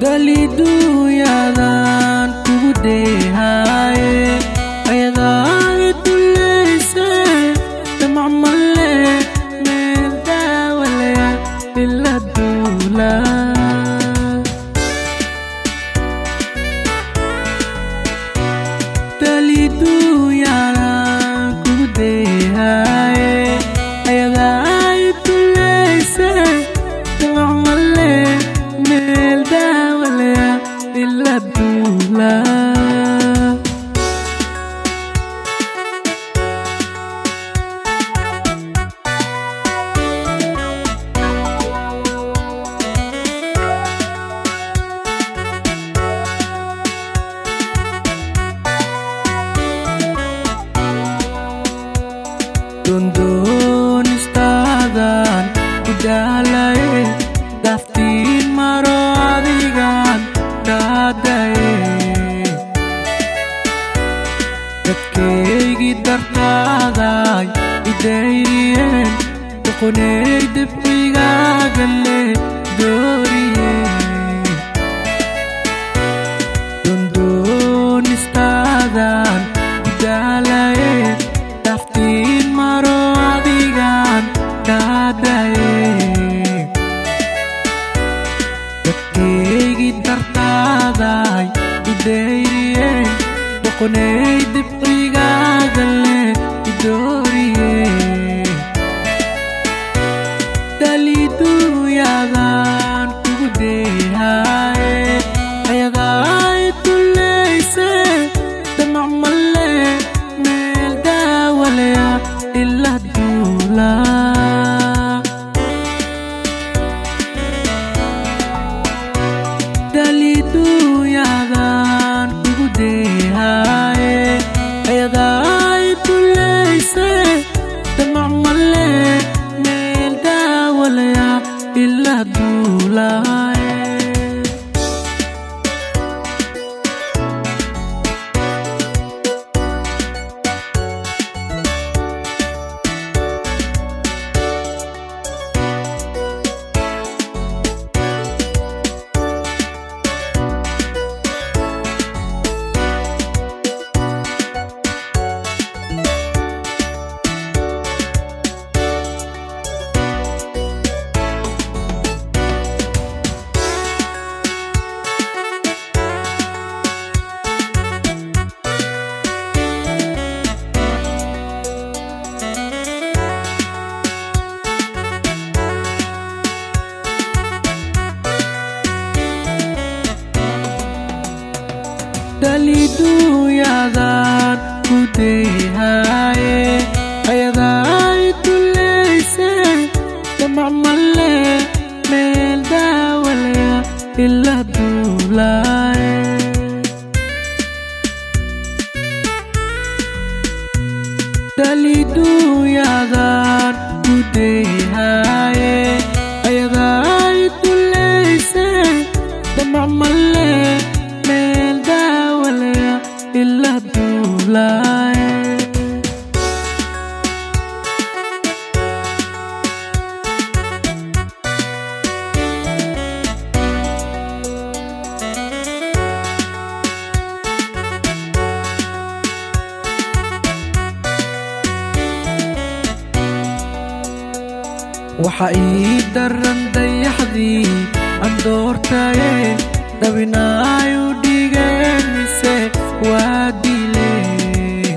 dalidu yadan kugudehaye ayadan iduleyse tamamale mendawale illa dula dalidu yadan kugudehaye ayadan iduleyse tamamale mendawale illa dula Dondon istadan kudalaye daftin maro adigan dadaye dadkaygi dartaday idayriyen doqoney dibigagale doriye dondon istadan kudalaye daftin maro adigan dadaye dadkaygi dartaday idayriyen doqoney dibigagale idoriye dalidu yadan kugudehaye ayadan iduleyse tamamale illa dula dalidu yadan kugudehaye ayadan iduleyse tamamale mendawale illa dula dalidu yadan kudehaye ayadan iduleyse tamamale mendawale illa dula dalidu yadan kudehaye ayadan iduleyse tamamale illa dula waxa ii daran dayaxdii aan doortaye dabinaayu dhigeen mise waa dileen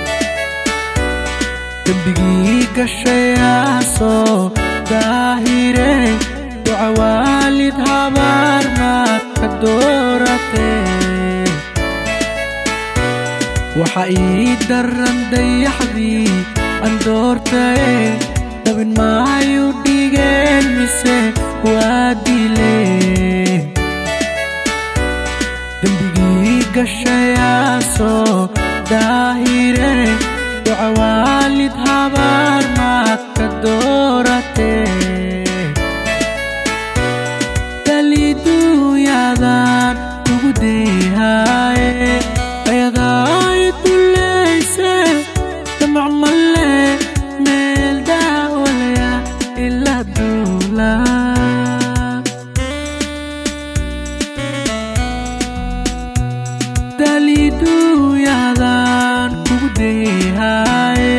dembigii gashayaasoo daahire duca waalid habaar maad ka dooratee waxa ii daran dayaxdii aan doortaye dabin maayu dhigeen mise waa dileen dembigii gashayaasoo daahire duca waalid habaar maad ka dooratee dalidu yadan kugudehaye ayadan iduleyse tamamale mendawale illa dula duuyadan kugu dheehaaye